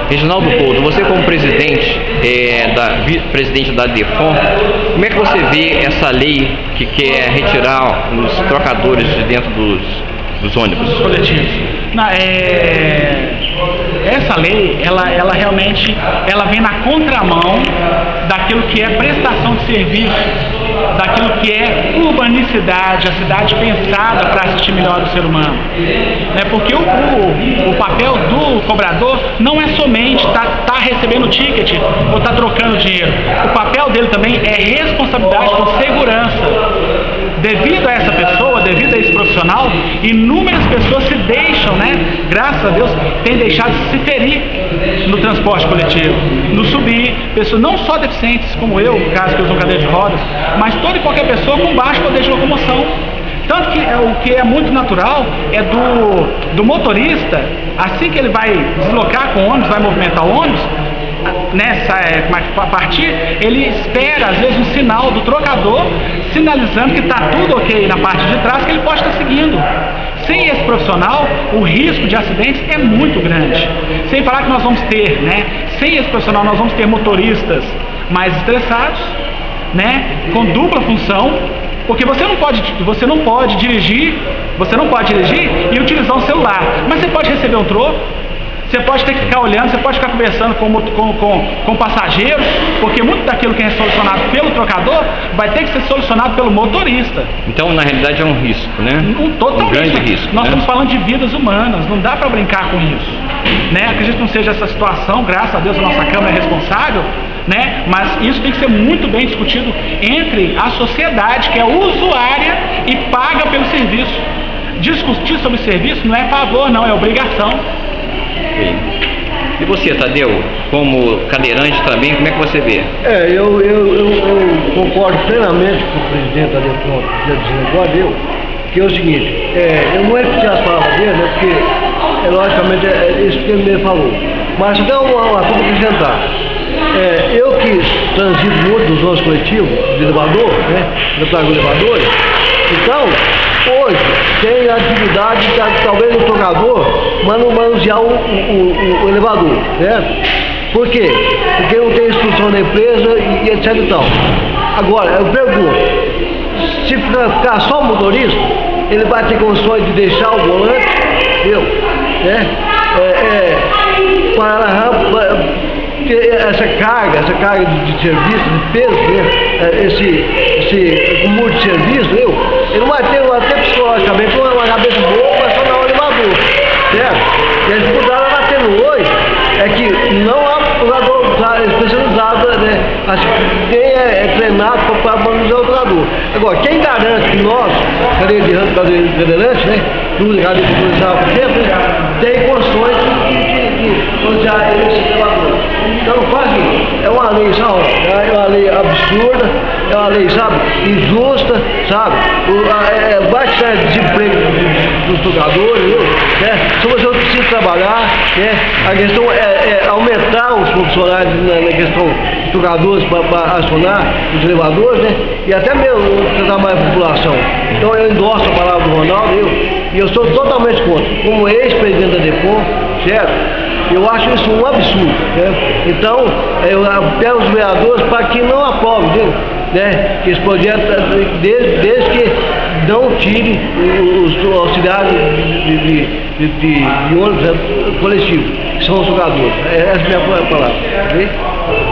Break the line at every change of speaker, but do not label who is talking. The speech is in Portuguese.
Reginaldo Couto, você como presidente, vice-presidente da DEFON, como é que você vê essa lei que quer retirar os trocadores de dentro dos ônibus
coletivos? Essa lei, ela realmente vem na contramão daquilo que é prestação de serviço, daquilo que é urbanicidade, a cidade pensada para assistir melhor o ser humano. Porque o papel do cobrador não é somente tá recebendo ticket ou tá trocando dinheiro. O papel dele também é responsabilidade por segurança. Devido a essa pessoa, devido a esse profissional, inúmeras pessoas se deixam, graças a Deus, têm deixado de se ferir no transporte coletivo, no subir, pessoas não só deficientes como eu, no caso que eu uso cadeira de rodas, mas toda e qualquer pessoa com baixo poder de locomoção. Tanto que o que é muito natural é do motorista, assim que ele vai deslocar com o ônibus, vai movimentar o ônibus, a partir, ele espera às vezes um sinal do trocador sinalizando que está tudo ok na parte de trás, que ele pode estar seguindo. Sem esse profissional, o risco de acidentes é muito grande. Sem falar que nós vamos ter, sem esse profissional, nós vamos ter motoristas mais estressados, com dupla função, porque você não pode dirigir e utilizar um celular, mas você pode receber um troco. Você pode ter que ficar olhando, você pode ficar conversando com passageiros, porque muito daquilo que é solucionado pelo trocador vai ter que ser solucionado pelo motorista.
Então, na realidade, é um risco,
Totalmente.
Um grande risco.
Nós estamos falando de vidas humanas, não dá para brincar com isso. Acredito que não seja essa situação, graças a Deus a nossa Câmara é responsável, mas isso tem que ser muito bem discutido entre a sociedade, que é usuária e paga pelo serviço. Discutir sobre serviço não é favor, não, é obrigação.
E você, Tadeu, como cadeirante também, como é que você vê?
Eu concordo plenamente com o presidente da DEFON, que é o seguinte, eu não é que tinha as palavras dele, porque logicamente é isso que ele me falou, mas até uma coisa para acrescentar. Eu que transito muito nos ônibus coletivos, de elevador, eu trago elevadores, então hoje tem a atividade de talvez o trocador manusear o elevador, certo? Por quê? Porque não tem instrução da empresa e etc e tal. Agora, eu pergunto, se ficar só o motorista, ele vai ter condições de deixar o volante, essa carga de serviço, de peso, esse acúmulo de serviço, ele não vai ter psicologicamente uma cabeça boa para só dar o elevador, certo? E a dificuldade que está tendo hoje é que não há trocador especializado, quem é treinado para manusear o trocador. Agora, quem garante que nós, cadeirantes, duas cadeiras motorizadas por exemplo, tem condições de manusear esse elevador. Então, quase é uma lei, é uma lei absurda, é uma lei, injusta, vai tirar desemprego dos trocadores, se você não precisa trabalhar, a questão é aumentar os profissionais na questão dos trocadores para acionar os elevadores, e até mesmo tratar mais a população. Então eu endosso a palavra do Ronaldo, e eu sou totalmente contra, como ex-presidente da DEFON, certo? Eu acho isso um absurdo, Então, eu apelo aos vereadores para que não aprovem, esse projeto, desde que não tire os auxiliares de ônibus coletivos, que são os jogadores. Essa é a minha palavra.